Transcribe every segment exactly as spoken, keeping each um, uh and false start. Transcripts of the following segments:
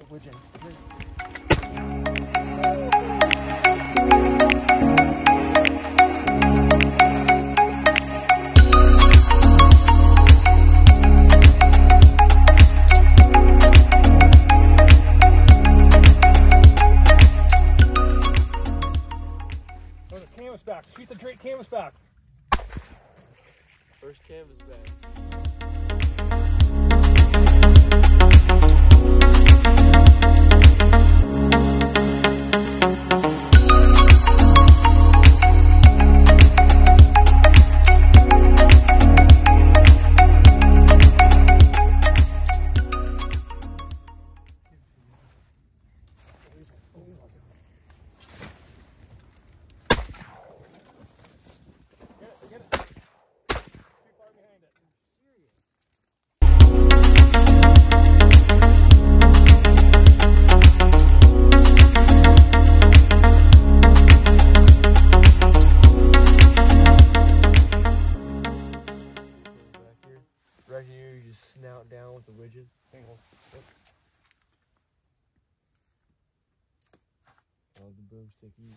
widgeon. Go to Canvasback. Shoot the Drake Canvasback. First Canvasback. Right here, you just snout down with the widget. Single. Yep. Follow the broomstick eat.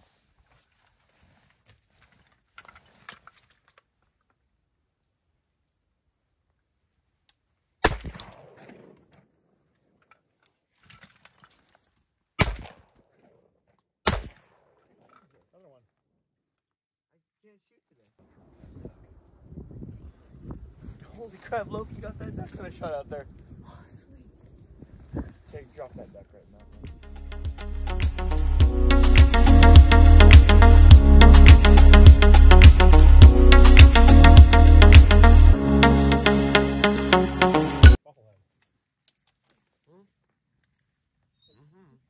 Another one. I can't shoot today. Holy crap, Loki got that duck that I shot out there. Oh, sweet. Take, drop that duck right now. Bufflehead. Hmm? Mm-hmm.